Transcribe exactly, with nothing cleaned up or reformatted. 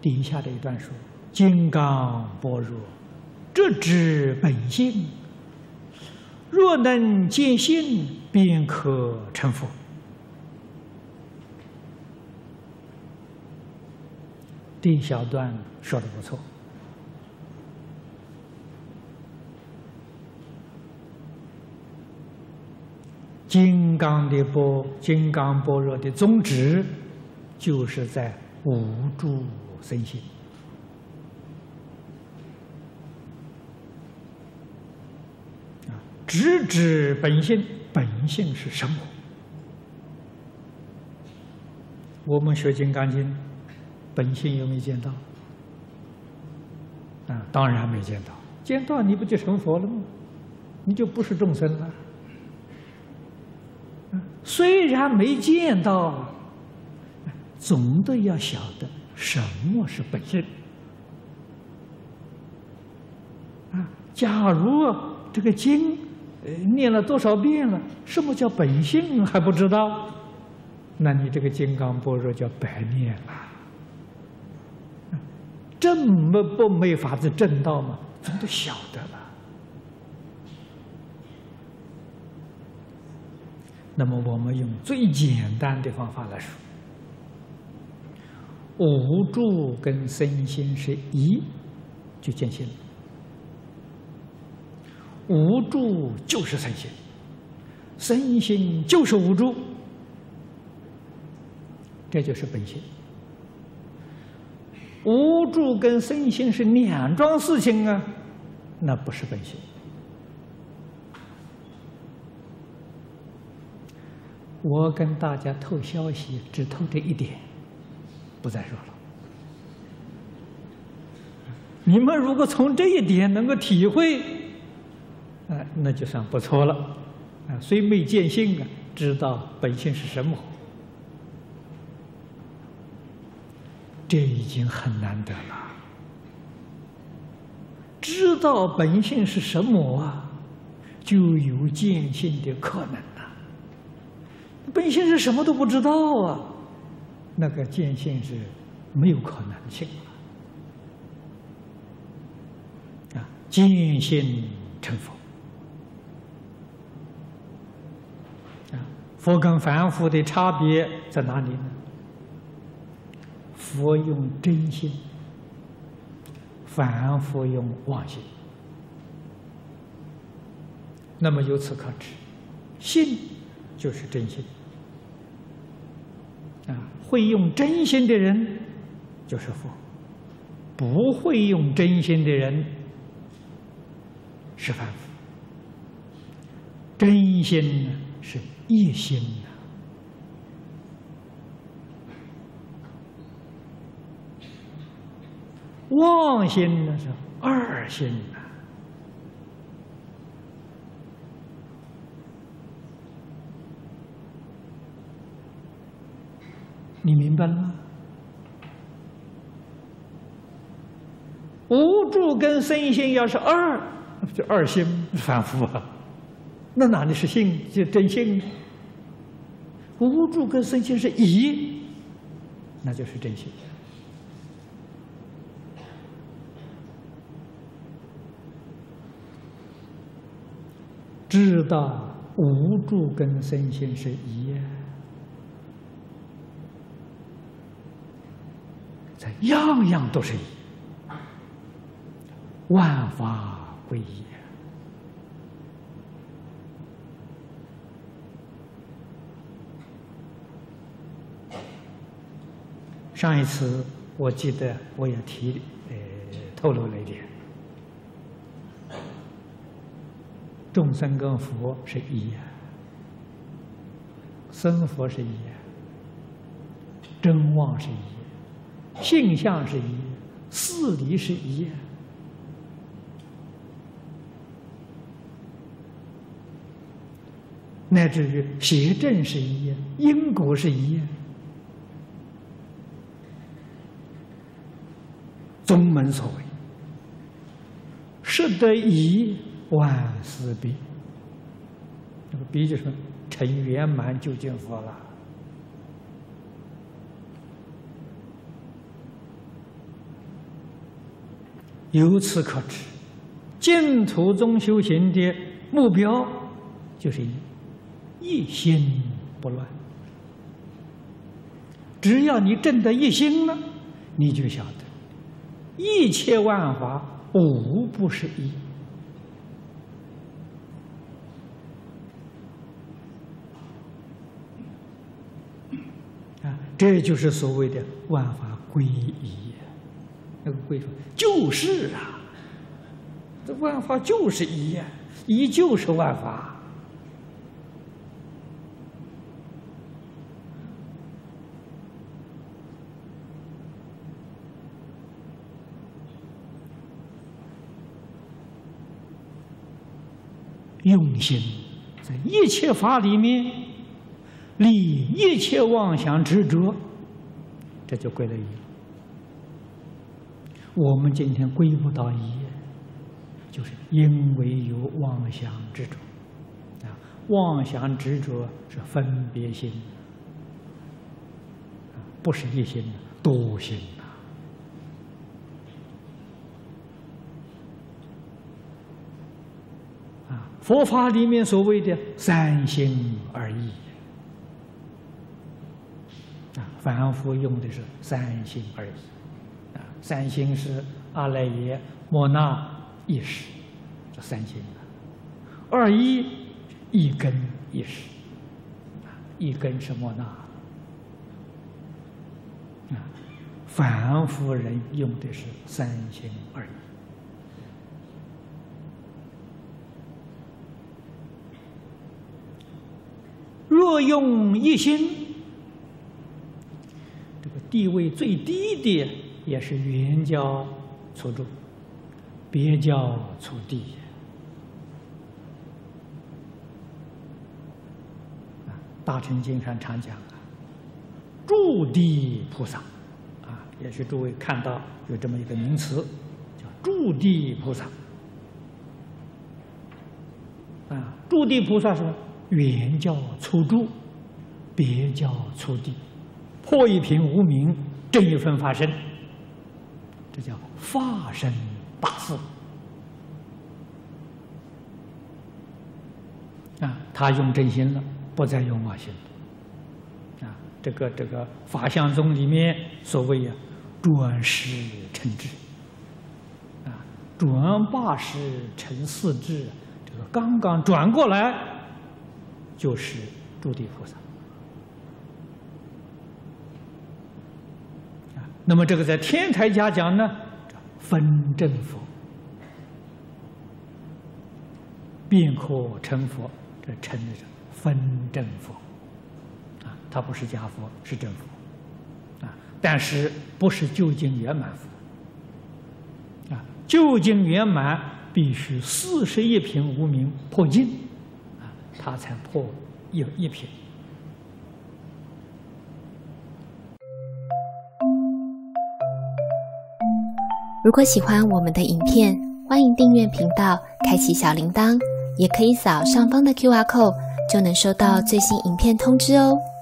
底下的一段说：“金刚般若，直指本性，若能见性，便可成佛。”这一小段说的不错。金刚的般，金刚般若的宗旨，就是在无住生心。啊，直指本性，本性是什么？我们学《金刚经》，本性有没有见到？啊，当然没见到。见到你不就成佛了吗？你就不是众生了。虽然没见到，总得要晓得什么是本性。啊，假如这个经呃念了多少遍了，什么叫本性还不知道，那你这个金刚般若叫白念了。证没不没法子证到嘛，总得晓得了。那么我们用最简单的方法来说，无住跟身心是一，就见性了。无住就是身心，身心就是无住，这就是本性。无住跟身心是两桩事情啊，那不是本性。我跟大家透消息，只透这一点，不再说了。你们如果从这一点能够体会，啊，那就算不错了。啊，虽没见性啊，知道本性是什么，这已经很难得了。知道本性是什么啊，就有见性的可能。本性是什么都不知道啊，那个见性是没有可能性啊！见性成佛啊！佛跟凡夫的差别在哪里呢？佛用真心，凡夫用妄心。那么由此可知，心就是真心。啊，会用真心的人就是佛，不会用真心的人是凡夫。真心呢是一心呐，妄心呢是二心呐。你明白了吗？无住跟身心要是二，那不就二心凡夫啊？那哪里是性，就真性呢？无住跟身心是一，那就是真性。知道无住跟身心是一呀。样样都是一，万法归一。上一次我记得我也提呃透露了一点，众生跟佛是一呀，生佛是一呀，真妄是一，性相是一，事理是一，乃至于邪正是一，因果是一。宗门所谓“识得一，万事毕”，这个“毕”就是成圆满就见佛了。 由此可知，净土宗修行的目标就是一心不乱。只要你证得一心了，你就晓得一切万法无不是一。啊，这就是所谓的万法归一。那个归说就是啊，这万法就是一呀，一就是万法。用心在一切法里面离一切妄想执着，这就归了一。我们今天归不到一，就是因为有妄想执着啊，妄想执着是分别心，不是一心，多心啊。啊，佛法里面所谓的三心二意啊，凡夫用的是三心二意。三心是阿赖耶、摩那、意识，这三心。二一一根意识，一根是摩那。啊，凡夫人用的是三心二意。若用一心，这个地位最低的。也是圆教初住，别教初地。啊，大乘经上常讲啊，住地菩萨，啊，也许诸位看到有这么一个名词，叫住地菩萨。啊，住地菩萨是圆教初住，别教初地，破一品无明，正一分法身。这叫法身大事啊！他用真心了，不再用妄心了啊！这个这个法相宗里面所谓啊，转识成智啊，转八识成四智，这个刚刚转过来就是住地菩萨。那么这个在天台家讲呢，分正佛，便可成佛。这称的是分正佛，啊，它不是假佛，是正佛，啊，但是不是究竟圆满佛，啊，究竟圆满必须四十一品无明破尽，啊，它才破一一品。 如果喜欢我们的影片，欢迎订阅频道，开启小铃铛，也可以扫上方的 Q R code，就能收到最新影片通知哦。